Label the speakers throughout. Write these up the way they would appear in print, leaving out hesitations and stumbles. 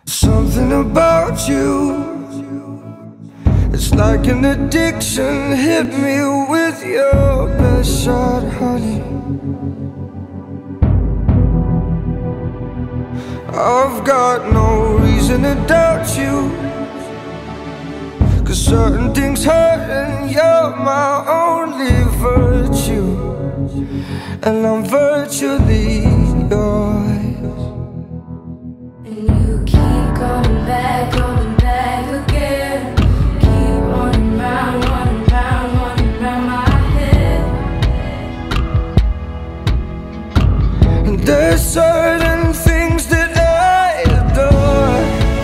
Speaker 1: Something about you, it's like an addiction. Hit me with your best shot, honey. I've got no reason to doubt you, 'cause certain things hurt and you're my only virtue, and I'm virtually yours.
Speaker 2: And you keep coming back again. Keep running round my head.
Speaker 1: And there's certain things that I adore.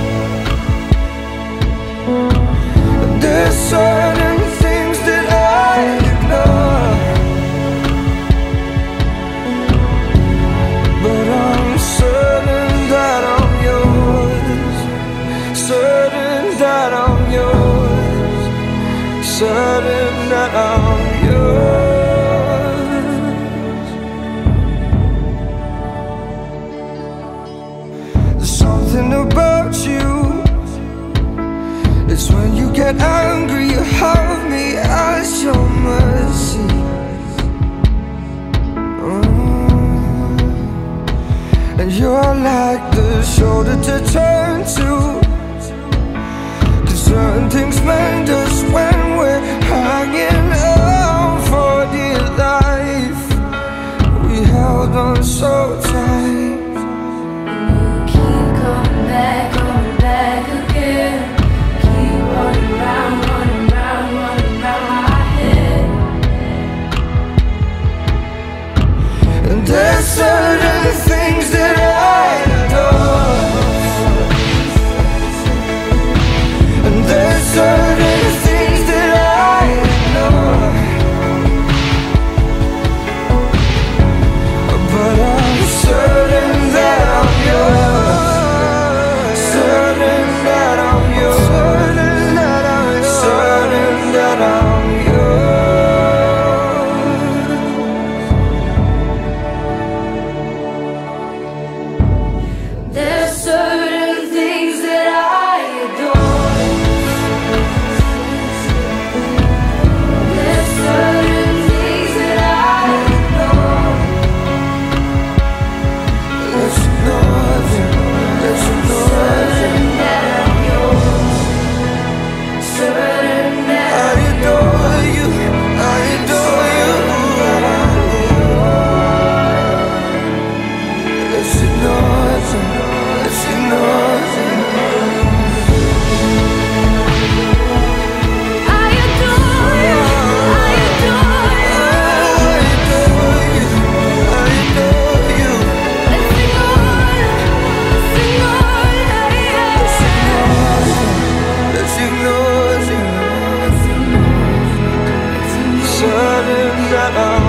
Speaker 1: There's certain things that I ignore, but I'm certain that I'm yours. Certain that I'm yours. Certain that I'm yours. There's something about you, it's when you get angry, you have me at your mercy. And you're like the shoulder to turn to, 'cause certain things mend us when we're hanging on for dear life. We held on so tight.
Speaker 2: And you keep coming back again. Keep running round my head.
Speaker 1: And there's certain things that I adore, and there's certain things that I ignore, but I'm certain that I'm yours. Certain that I'm yours. Certain that I'm yours. Certain that I'm yours.
Speaker 2: There's certain things that I adore. There's certain things that I ignore.
Speaker 1: Let's ignore them. Let's ignore them.
Speaker 2: Certain that I'm yours. Certain that
Speaker 1: I adore you. I adore you. Let's ignore them. Let's ignore them.
Speaker 2: I adore you. I adore you.
Speaker 1: I adore you. I adore you.
Speaker 2: Let's ignore
Speaker 1: Let's ignore them. Certain that